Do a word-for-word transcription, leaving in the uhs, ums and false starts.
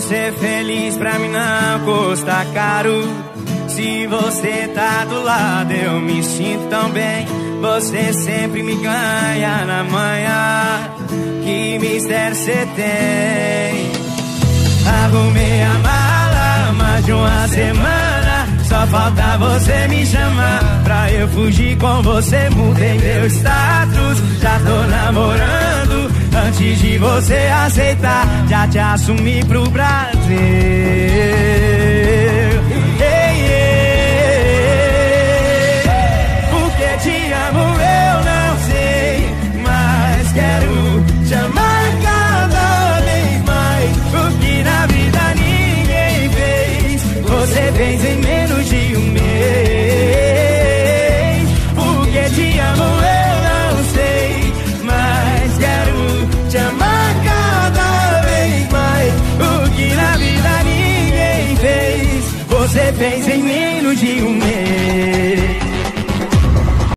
ser feliz pra mim não custa caro. Se você tá do lado eu me sinto tão bem. Você sempre me ganha na manhã. Que mistério cê tem? Arrumei a mala mais de uma semana. Só falta você me chamar pra eu fugir com você. Mudei meu status, já tô namorando. Antes de você aceitar, já te assumi pro Brasil. Ei, ei, porque te amo eu não sei, mas quero te amar cada vez mais. O que na vida ninguém fez, você fez em menos de um mês. Porque te amo eu não sei, mas quero te amar cada vez mais. O que na vida ninguém fez, você fez em menos de um mês.